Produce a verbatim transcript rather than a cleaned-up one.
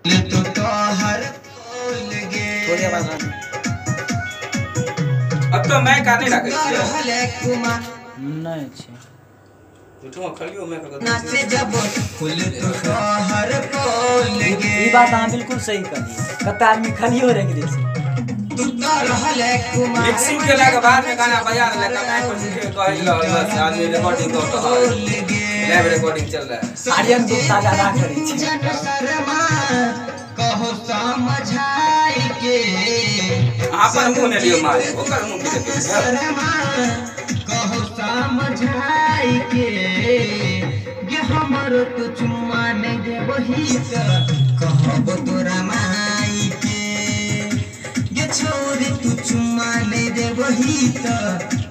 तो तो हर बोल गे थोड़ी आवाज आ अब तो मैं का नहीं रख हले कुमार नहीं छे तो खलियो मैं का नाचे जब फूल तो तो हर बोल गे ई बात हां बिल्कुल सही कही कत आदमी खलियो रह गए से तू तो हले कुमार मिक्सिंग के लगा बाद में गाना बजा दे लगा मैं पर सीखे कह दिला बस आदमी रिकॉर्डिंग कर तो लाइव रिकॉर्डिंग चल रहा है आर्यन गुप्ता ज्यादा करी छे जन शर्मा कहो समझाई के आपन मुंह ने लियो मारे ओकर मुंह के दे शर्मा कहो समझाई के ये हमरो तो चुम्मा नहीं दे वही त कहब तोरा माई के ये छोरी तू चुम्मा नहीं दे वही त